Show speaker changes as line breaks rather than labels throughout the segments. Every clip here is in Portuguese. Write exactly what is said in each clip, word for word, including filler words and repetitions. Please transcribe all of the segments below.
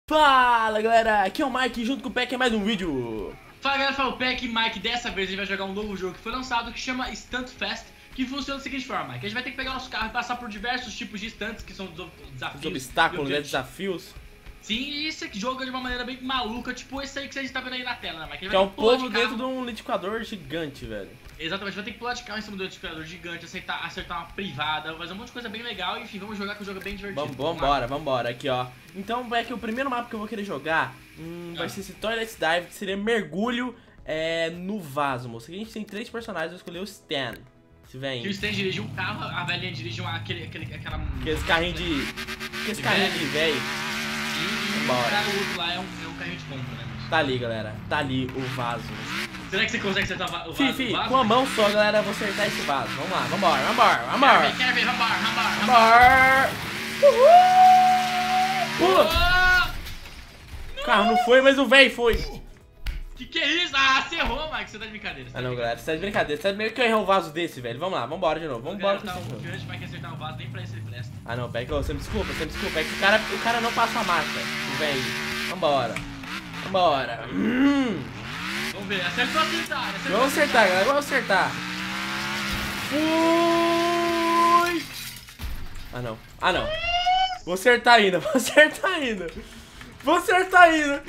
Fala galera, aqui é o Mike junto com o Peck em mais um vídeo.
Fala galera, fala o Peck e Mike. Dessa vez a gente vai jogar um novo jogo que foi lançado que chama Stunt Fest, que funciona da seguinte forma, Mike. A gente vai ter que pegar nosso carro e passar por diversos tipos de stunts, que são desafios,
Os obstáculos, né, desafios.
Sim, e esse aqui joga de uma maneira bem maluca, tipo esse aí que a gente tá vendo aí na tela, né, Mike?
Que é um povo dentro de um liquidificador gigante, velho.
Exatamente, vai ter que pular de carro em cima do liquidificador gigante, acertar, acertar uma privada, fazer um monte de coisa bem legal. Enfim, vamos jogar que o jogo é bem divertido.
Vamos, vambora, vambora, aqui ó. Então, Peck, o primeiro mapa que eu vou querer jogar hum, vai
ah.
ser esse Toilet Dive, que seria mergulho é, no vaso, moço. Aqui a gente tem três personagens, eu escolhi o Stan. Se vem.
Que o Stan dirige um carro, a velhinha dirige uma, aquele, aquele, aquela...
Aqueles carrinhos de... Aqueles carrinhos de velho.
E o cara, o outro lá é um, é um carrinho de compra, né, moço?
Tá ali, galera. Tá ali o vaso.
Será que você consegue acertar o vaso?
Fih, fih, com a mão só, galera, eu vou acertar esse vaso. Vamos lá, vambora, vambora, vambora.
Quer ver, quer ver, vambora, vambora,
Vambora. Uhul! Pula!
Oh!
O carro não foi, mas o véi foi.
Que que é isso? Ah, você errou, Mike. Você tá de brincadeira.
Ah não, galera, você tá de brincadeira. Você tá meio que eu errar um vaso desse, velho. Vamos lá, vambora de novo. Vambora com
tá
esse
um
jogo.
grande, Mike acertar o vaso, nem pra isso ele presta.
Ah não, Peck, você me desculpa, você me desculpa. É que o cara, o cara não passa a marca. Vem. Vambora. Vambora. Hum.
Vamos ver, acerta ou acertar? Acerta
Vamos acertar, galera, vamos acertar. Fui! Ah não, ah não. Vou acertar ainda, vou acertar ainda. Vou acertar ainda.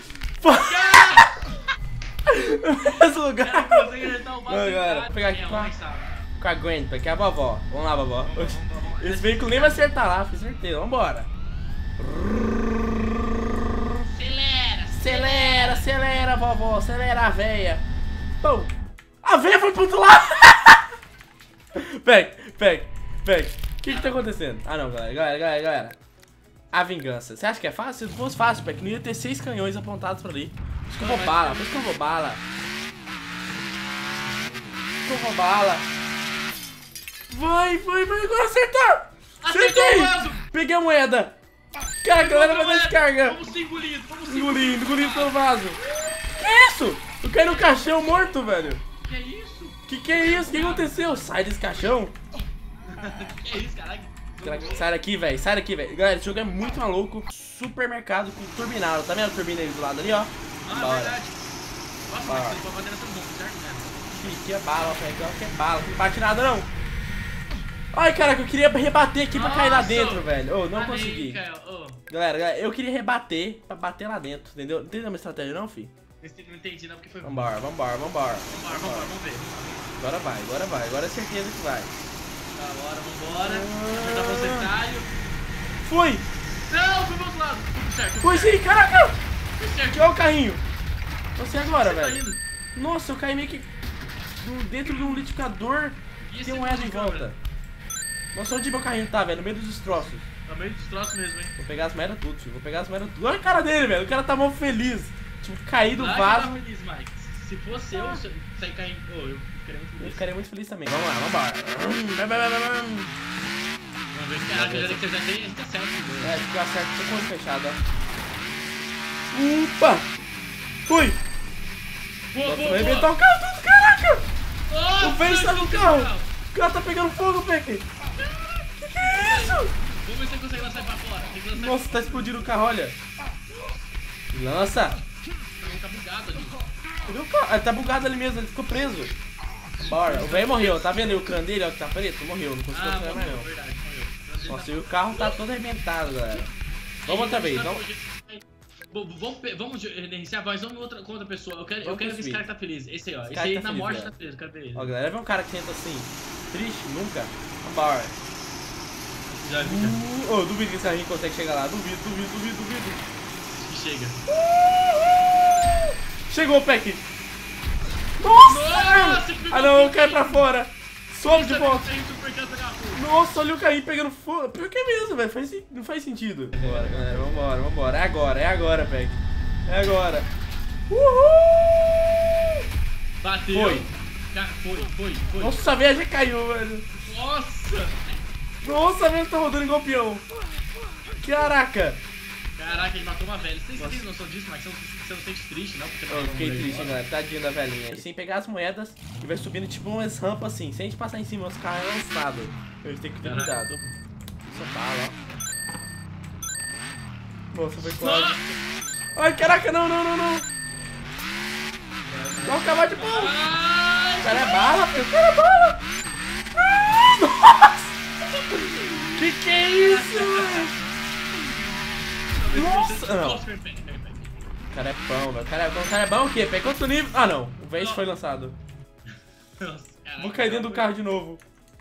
No mesmo lugar.
Cara, consegue acertar o vaso.
Não, galera, vou pegar aqui com a, com a Gwen, porque é a vovó. Vamos lá, vovó.
Vamos, vamos, vamos.
Esse veículo nem vai acertar lá, fiz certeza. Vambora.
Acelera,
Acelera, acelera, vovó. Acelera a véia. Pum. A véia foi pro outro lado. Peck, Peck, Peck. O que que tá acontecendo? Ah não, galera, galera, galera, galera. A vingança. Você acha que é fácil? Se fosse fácil, Peck, não ia ter seis canhões apontados pra ali. Escovou bala, foi escovou bala. Escovou bala. Vai, vai, vai, agora acertar! Acertei! Peguei a moeda! Cara, a galera vai dar descarga!
Vamos ser engolidos, vamos ser
Engolindo, engolindo pelo vaso! Que isso? Eu caí no caixão morto, velho!
Que é isso?
Que que é isso? O que aconteceu? Sai desse caixão!
Que é isso, caralho?
Sai daqui, velho, sai daqui, velho! Galera, esse jogo é muito maluco. Supermercado com turbinado, tá vendo a turbina aí do lado ali, ó?
Ah, é verdade. Nossa, mas você pode bater nessa bomba, certo, né?
Que é bala, velho, que é bala, não bate nada não! Ai, caraca, eu queria rebater aqui pra cair lá dentro, velho. Oh, não consegui.
Oh.
Galera, galera, eu queria rebater pra bater lá dentro, entendeu? Não entendeu a minha estratégia não, fi?
Não entendi não, porque foi...
Vambora, vambora, vambora.
Vambora, vambora, vamos ver.
Agora vai, agora vai, agora é certeza que vai.
Tá, bora, vambora. Apertar o velocidade.
Fui!
Não, foi pro outro lado. Tudo certo, tudo
Fui
certo.
sim, caraca!
Tudo certo.
Olha o carrinho. Você agora,
Você tá
velho.
indo?
Nossa, eu caí meio que dentro de um liquidificador.
E
Tem
esse
um moeda em
de câmera?
volta. Nossa, onde meu carrinho tá, velho? No meio dos destroços.
Tá meio destroço mesmo, hein?
Vou pegar as moedas tudo, filho. Vou pegar as moedas tudo. Olha a cara dele, velho. O cara tá mó feliz. Tipo, cair do
Claro
vaso.
que eu tava feliz, Mike. Se fosse eu, se eu sair caindo... Oh, eu ficaria muito
Eu
feliz.
ficaria muito feliz também. Vamos lá, vambora. Hum,
Vamos ver, caraca, já que você já tem, tá certo.
É, ficou certo, tô com o olho fechado, ó. Opa! Fui!
Boa,
Nossa,
boa,
vai
boa.
inventar o carro tudo, caraca!
Nossa,
O velho está no
que
carro!
legal.
O cara tá pegando fogo, Peck! Que que é isso?
Vamos ver se você consegue lançar pra fora. Tem que lançar.
Nossa, tá explodindo o carro, olha! Lança!
Tá bugado ali.
Cadê o carro? Ah, ele tá bugado ali mesmo, ele ficou preso. Bora, o velho morreu, tá vendo aí o crânio dele, ó, que tá preto? Morreu, não conseguiu
Ah,
tirar mais
morreu,
não.
verdade, morreu.
Nossa, e o carro tá todo arrebentado, galera. Vamos outra vez, vamos.
Bom, vamos, pe- vamos iniciar, mas vamos outra, com outra pessoa. Eu quero, eu
Vamos
quero ver esse
subir.
cara que tá feliz. Esse aí, ó. Esse
cara
aí
tá
na
feliz,
morte
galera.
tá feliz, eu quero ver ele.
Ó, galera, vê um cara que tenta assim, triste, nunca. Vambora.
Já vi, já.
Uh, oh, duvido que esse carrinho consegue chegar lá. Duvido, duvido, duvido, duvido.
Acho que chega.
Uh, chegou o Peck. Nossa!
Nossa, que
Ah não, cai pra fora. Sobe de volta.
Tem super canto pegar fogo.
Nossa, olha o carrinho pegando fogo. Pior que é mesmo, velho. Faz, não faz sentido. Vambora, galera. Vambora, vambora. É agora, é agora, Peck. É agora. Uhul!
Bateu.
Foi.
Ca- Foi, foi, foi.
Nossa, a veia já caiu, velho.
Nossa!
Nossa, a veia tá rodando igual peão. Caraca.
Caraca, ele matou uma velha. Você tem noção disso, Max? Você não, você não sente triste, não? Porque
Eu fiquei triste, galera. Tadinho da velhinha. Sem pegar as moedas e vai subindo tipo umas rampas assim. Se a gente passar em cima, os carros é lançado. A gente tem que ter
Caraca.
cuidado. Isso é bala, ó. Nossa, foi quase. Ai, caraca, não, não, não, não. Não, cavalo de pau. O cara é bala, filho. O cara é bala. Ah, nossa. Que que é isso, velho? Nossa. Não. O cara é pão, velho. O cara é bom. O cara é bom o quê? Pega quanto nível? Ah, não. O Vest foi lançado.
Nossa, caraca,
vou cair dentro do carro de novo.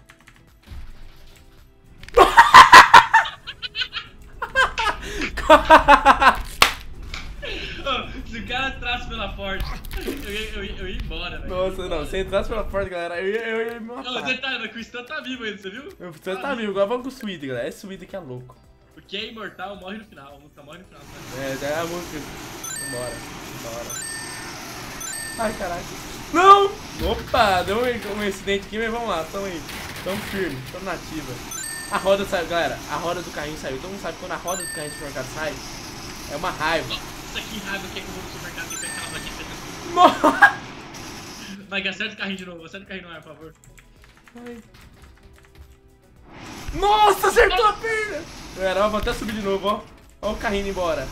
Se o cara entrasse pela porta, eu ia, eu ia, eu ia embora, velho.
Nossa, não. Se entrasse pela porta, galera, eu ia, eu ia me matar.
Não, detalhe, o Stan tá vivo ainda, você viu?
O Stan tá vivo. Agora vamos com o Sweet, galera. Esse Sweet aqui é louco.
O que é imortal morre no final. A música morre no final. Tá?
É, já é a música. Vambora. Vambora. Ai, caraca. Não! Opa, deu um, um incidente aqui, mas vamos lá. Tamo aí. Tamo firme. Tamo na ativa. A roda saiu, galera. A roda do carrinho saiu. Todo mundo sabe que quando a roda do carrinho do supermercado sai, é uma raiva.
Nossa, que raiva que é que eu vou no supermercado e pegar uma aqui.
Nossa!
Vai, acerta o carrinho de novo. Acerta o carrinho no ar, por favor.
Ai. Nossa, acertou a perna! Galera, ó, vou até subir de novo, ó. Ó o carrinho indo embora.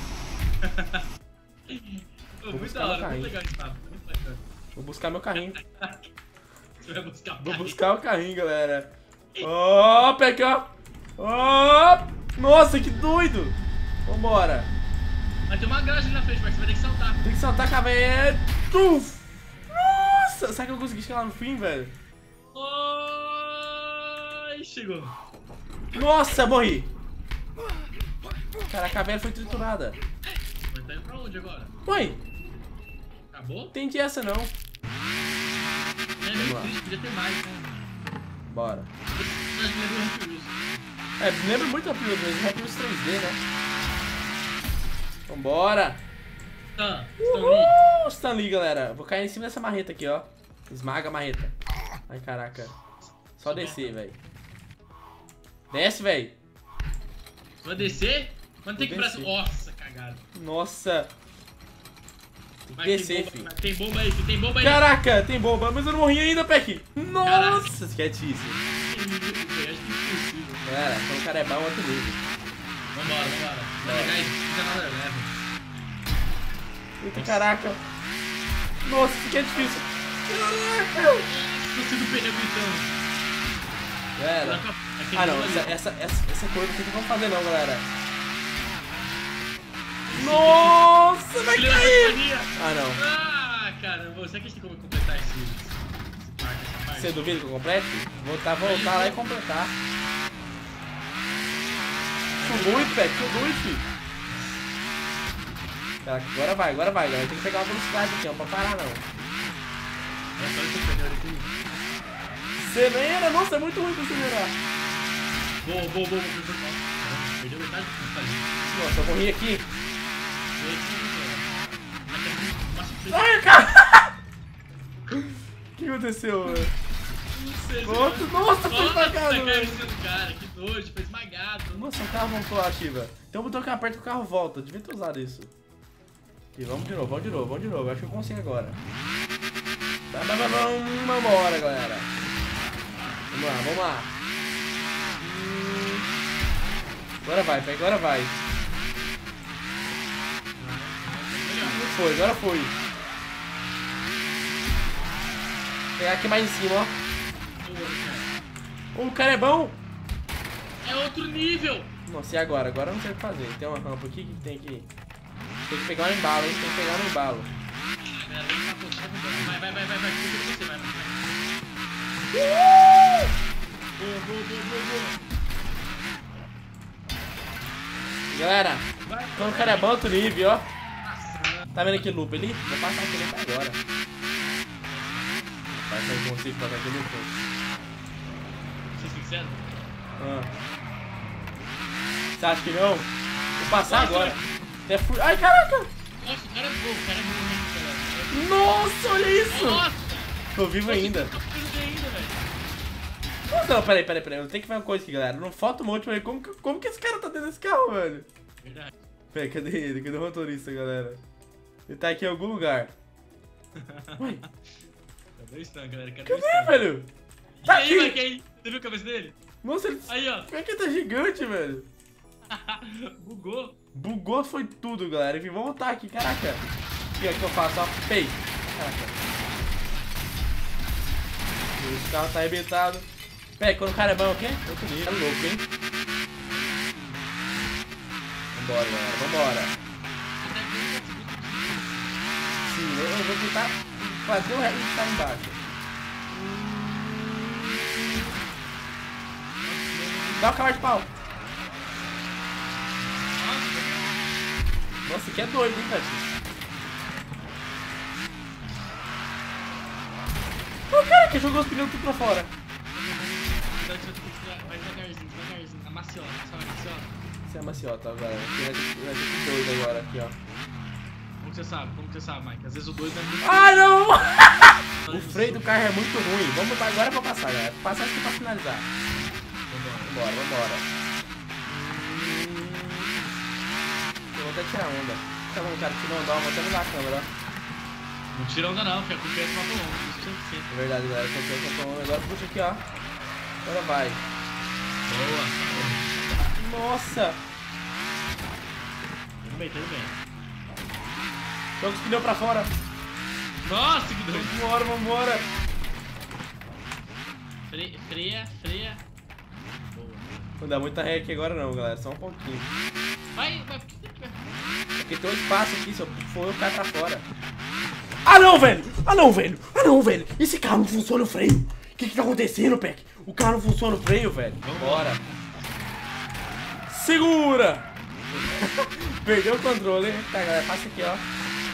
Pô, muito da hora, muito legal esse papo. Muito legal.
Vou buscar meu carrinho.
Você vai buscar o
Vou
carrinho.
buscar o carrinho, galera. Ó, pega, ó. Ó. Nossa, que doido. Vambora.
Vai ter uma grade ali na frente, mas você vai ter que saltar.
Tem que saltar com a velha. Tuf. Nossa, será que eu consegui chegar lá no fim, velho?
Ai, chegou.
Nossa, morri. Caraca, a velha foi triturada.
Mas tá indo pra onde agora?
Oi,
Acabou?
entendi essa não.
É meio
lá.
triste, podia ter mais, né?
Bora.
Mas me lembra o Happy Wheels.
É, lembra muito Happy Wheels, mas Happy Wheels três D, né? Vambora.
Tá, estão ali.
Uhul, Stan Lee, galera. Vou cair em cima dessa marreta aqui, ó. Esmaga a marreta. Ai, caraca. Só descer, velho. Desce, velho.
Vai descer? Mas tem que ir pra
descer.
cima. Nossa, cagada.
Nossa. Tem que
Vai,
descer,
tem
filho.
bomba, tem bomba aí, filho, tem bomba aí.
Caraca, tem bomba, mas eu não morri ainda, Peck. Nossa,
Caraca.
quietíssimo.
Acho que é impossível.
Galera, quando o cara é bom, é outro nível.
Vambora, vambora. Vai pegar isso, não fica nada leve.
Eita, caraca. Nossa, isso aqui é difícil. Caraca.
Esqueci do pneu gritando.
Galera. Ah, não, essa, essa, essa, essa coisa não tem como fazer não, galera. Nossa, vai cair! Ah, não.
Ah, caramba, será que a gente tem como completar esse, esse parte, essa parte?
Você duvida que eu complete? Voltar, voltar lá e completar. Subiu muito, Peck, subiu, filho. Caraca, agora vai, agora vai, galera. Tem que pegar uma velocidade aqui, ó, pra parar não.
Nossa, olha esse pneu aqui.
Acelera, nossa, é muito ruim pra acelerar.
Boa, boa, boa, boa. Nossa, perdeu metade do que fazer.
Nossa, eu morri aqui.
Ai,
Ai, cara! O que aconteceu, velho?
não sei.
Nossa, nossa, foi esmagado,
Nossa,
velho.
caiu cara, que nojo, foi esmagado.
Nossa, o carro voltou ativa. Tem um botão que aperta que o carro volta. Devia ter usado isso. Aqui, vamos de novo, vamos de novo, vamos de novo. Acho que eu consigo agora. Vai, vai, vai, vamos, vambora, galera. Vamos lá, vamos lá. Hum. Agora vai, pai, agora vai. Não foi, agora foi. Vou pegar aqui mais em cima, ó. O cara é bom.
É outro nível.
Nossa, e agora? Agora eu não sei o que fazer. Tem uma rampa aqui, o que tem aqui? Tem que pegar no embalo, hein? Tem que pegar no embalo.
Vai, vai, vai, vai, vai. Você vai, vai.
Uhul!
Boa, boa, boa, boa, boa.
Galera,
Vai,
quando o cara é bom, outro nível, ó.
Nossa,
Tá vendo aquele loop ali? Vou passar aquele até agora. Vai sair consigo passar aquele loop.
ser sincero.
Ah. Você acha que não? Vou passar agora. Até fui. Ai, caraca!
Nossa, o cara é bom, o cara é bom, né, cara?
Nossa, olha isso!
Nossa!
Tô vivo ainda.
Tô vivo ainda, velho.
Nossa, não, peraí, peraí, peraí. Eu tenho que ver uma coisa aqui, galera. No foto monte, velho. Como, que- como que esse cara tá dentro desse carro, velho?
Verdade.
Peraí, cadê ele? Cadê o motorista, galera? Ele tá aqui em algum lugar. Ué,
Cadê o Stan, galera? Cadê, o
cadê,
Stan?
velho?
E
Tá
aí,
aqui!
Mike, aí? Você viu a cabeça dele?
Nossa, ele...
Aí, ó.
Como é que ele tá gigante, velho?
Bugou.
Bugou foi tudo, galera. Enfim, vamos voltar aqui, caraca. Aqui, ó, que eu faço, ó. Pei. Caraca. Esse carro tá arrebentado. Peraí, quando o cara é bom, o quê? Outro nível. É louco, hein? Vambora, galera. Vambora. Sim, eu, eu vou tentar fazer o resto que tá embaixo. Dá o cavalo de pau. Nossa, isso aqui é doido, hein, velho? O cara que jogou os pneus tudo pra fora.
Vai devagarzinho, devagarzinho. A maciota, sabe a maciota?
Isso é a maciota, galera. Aqui vai ter, vai ter que doido agora, aqui, ó.
Como que você sabe? Como que você sabe, Mike? Às vezes o doido é muito...
Ah, não! O freio do carro é muito ruim. Vamos agora pra passar, galera. Passar aqui pra finalizar. Vambora, vambora. Eu vou até tirar onda. Tá bom, cara, tirou onda, ó. Vou até mudar a câmera, ó.
Não tira onda não, fica com o peso mapa longo. Isso cem por cento.
É verdade, galera. Comprei o controle. Agora puxa aqui, ó. Agora vai.
Boa.
Nossa!
Tudo bem, tudo bem.
Joga os pneus pra fora.
Nossa, que doido.
Vambora, vambora.
Freia, freia, freia. Boa.
Não dá muita ré aqui agora não, galera. Só um pouquinho.
Vai, vai, por que tem que vai?
Porque tem um espaço aqui, se eu for eu caio pra fora. Ah não, velho! Ah não, velho! Ah não, velho! Esse carro não funciona o freio! O que que tá acontecendo, Peck? O carro não funciona o freio, velho. Vambora. Segura! Perdeu o controle, hein? Tá, galera, passa aqui, ó.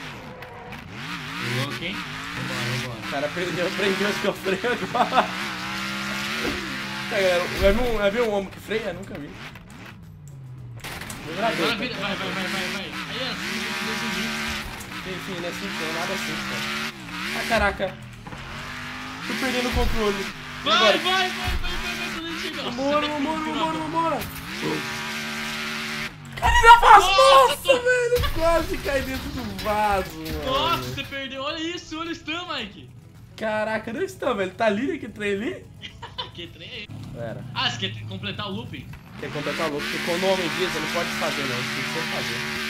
Louco, hein? Vambora, vambora.
O cara prendeu, prendeu os que eu freio agora. Tá, galera, vai ver um, vai ver um homem que freia? Nunca vi.
Agora vira, vai, vai, vai, vai, vai. Aí, ó,
enfim, não é assim, não é nada assim, cara. Ah, caraca. Tô perdendo o controle.
vai, vai, vai, vai, vai, vai, quando ele chegar.
Vambora, vambora, vambora, vambora. Cadê na vaso? Nossa, velho, quase cai dentro do vaso, mano.
Nossa, você perdeu. Olha isso, olha o stun, Mike.
Caraca, não está, velho. Tá ali, né, que trem ali?
Que trem é esse?
Pera.
Ah, você quer completar o looping?
Quer completar louco, porque quando o homem diz, você não pode fazer, não. Você tem que sempre fazer.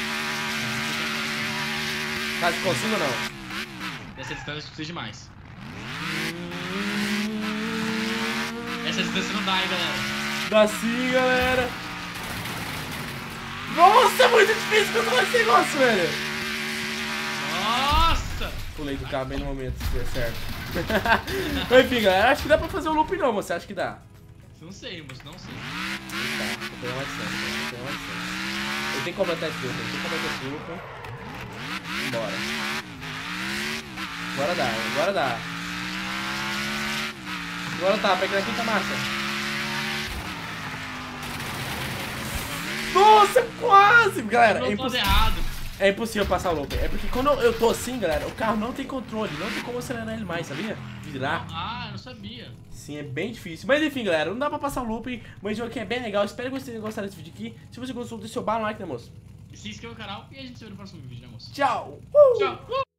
Caso consiga ou não?
Essa distância precisa de mais. Essa distância não dá, hein, galera.
Dá sim, galera. Nossa, é muito difícil controlar esse negócio, velho.
Nossa!
Pulei do carro bem no momento, se der certo. Enfim, galera, acho que dá pra fazer o loop não, você acha que dá?
Não sei, moço, não sei.
Tá, vou pegar mais chance, vou pegar mais chance. Eu tenho que completar esse loop, eu tenho que completar esse loop. Vambora. Agora dá, agora dá. Agora tá, pega aqui, tá massa. Nossa, quase! Galera,
Eu
é,
não tô
imposs...
errado.
é impossível passar o loop. É porque quando eu tô assim, galera, o carro não tem controle. Não tem como acelerar ele mais, sabia? Virar.
Ah, eu não sabia.
Sim, é bem difícil. Mas enfim, galera, não dá pra passar o loop. Mas o jogo aqui é bem legal. Espero que vocês tenham gostado desse vídeo aqui. Se você gostou, deixa seu bar no like, né, moço?
Se inscreva no canal e a gente se vê no próximo vídeo, né, moço?
Tchau! Uh!
Tchau!